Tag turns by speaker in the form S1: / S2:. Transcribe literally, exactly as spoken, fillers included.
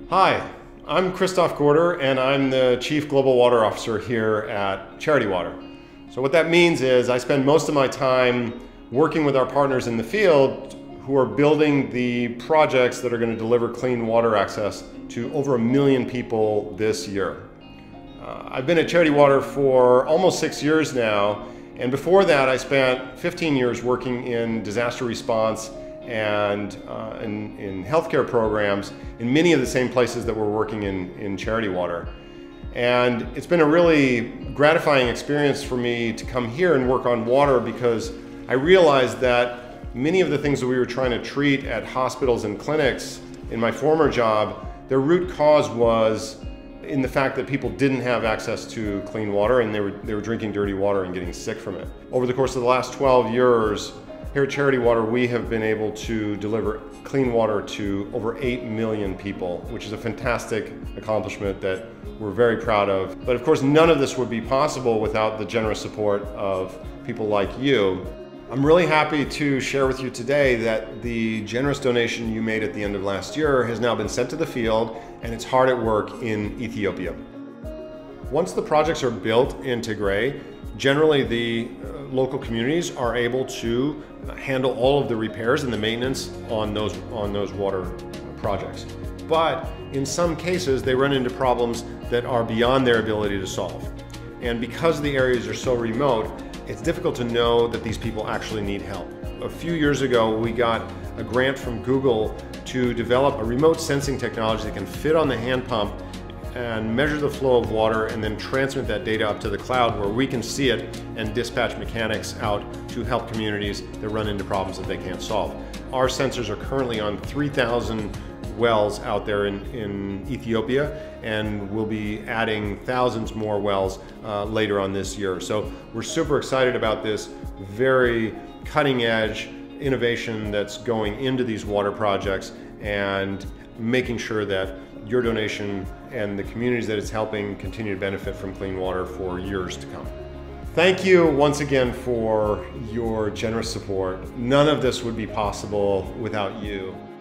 S1: Hi, I'm Christoph Gorder and I'm the Chief Global Water Officer here at Charity Water. So what that means is I spend most of my time working with our partners in the field who are building the projects that are going to deliver clean water access to over a million people this year. Uh, I've been at Charity Water for almost six years now, and before that I spent fifteen years working in disaster response and uh, in, in healthcare programs in many of the same places that we're working in, in Charity Water. And it's been a really gratifying experience for me to come here and work on water, because I realized that many of the things that we were trying to treat at hospitals and clinics in my former job, their root cause was in the fact that people didn't have access to clean water, and they were, they were drinking dirty water and getting sick from it. Over the course of the last twelve years, here at Charity Water, we have been able to deliver clean water to over eight million people, which is a fantastic accomplishment that we're very proud of. But of course, none of this would be possible without the generous support of people like you. I'm really happy to share with you today that the generous donation you made at the end of last year has now been sent to the field, and it's hard at work in Ethiopia. Once the projects are built in Tigray, generally the uh, local communities are able to handle all of the repairs and the maintenance on those, on those water projects. But in some cases, they run into problems that are beyond their ability to solve. And because the areas are so remote, it's difficult to know that these people actually need help. A few years ago, we got a grant from Google to develop a remote sensing technology that can fit on the hand pump and measure the flow of water and then transmit that data up to the cloud, where we can see it and dispatch mechanics out to help communities that run into problems that they can't solve. Our sensors are currently on three thousand wells out there in, in Ethiopia, and we'll be adding thousands more wells uh, later on this year. So we're super excited about this very cutting edge innovation that's going into these water projects, and making sure that your donation and the communities that it's helping continue to benefit from clean water for years to come. Thank you once again for your generous support. None of this would be possible without you.